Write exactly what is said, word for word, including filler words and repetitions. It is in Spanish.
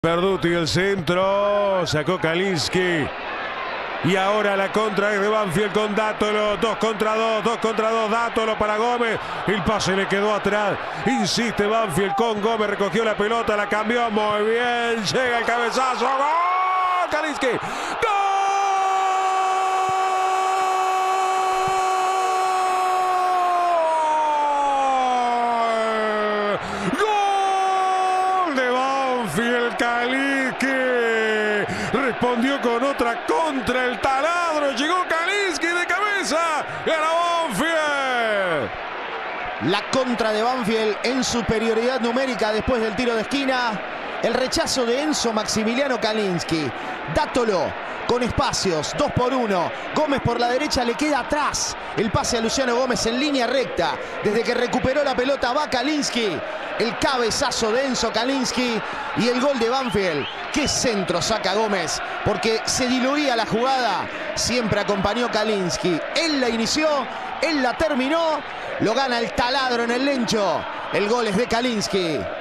Perduti el centro, sacó Kalinski. Y ahora la contra es de Banfield con Dátolo. Dos contra dos, dos contra dos. Dátolo para Gómez. El pase le quedó atrás. Insiste Banfield con Gómez. Recogió la pelota, la cambió muy bien. Llega el cabezazo. ¡Gol! Kalinski. ¡Gol! ¡Gol de Banfield! Kalinski respondió con otra contra el taladro. Llegó Kalinski de cabeza. Gana Banfield. La contra de Banfield en superioridad numérica después del tiro de esquina. El rechazo de Enzo Maximiliano Kalinski. Dátolo con espacios, dos por uno. Gómez por la derecha, le queda atrás. El pase a Luciano Gómez en línea recta. Desde que recuperó la pelota va Kalinski. El cabezazo de Enzo Kalinski y el gol de Banfield. ¿Qué centro saca Gómez? Porque se diluía la jugada. Siempre acompañó Kalinski. Él la inició, él la terminó. Lo gana el taladro en el Lencho. El gol es de Kalinski.